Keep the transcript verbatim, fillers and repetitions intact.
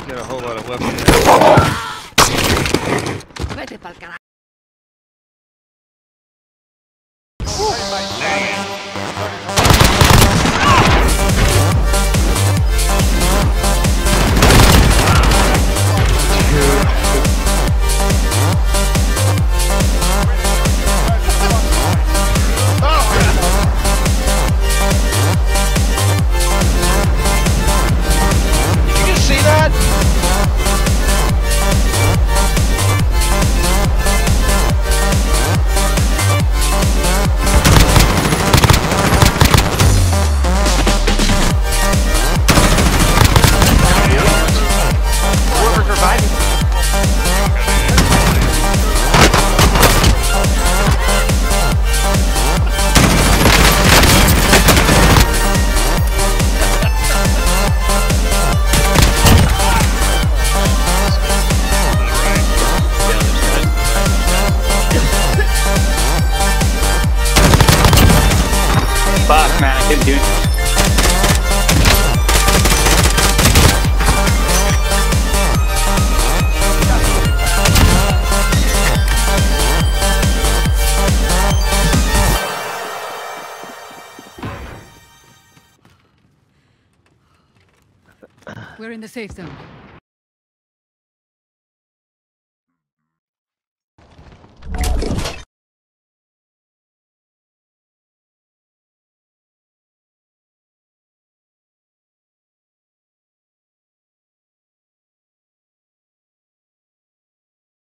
got a whole lot of weapons. Vete pa'l carajo. Fuck, man, I couldn't do it. We're in the safe zone.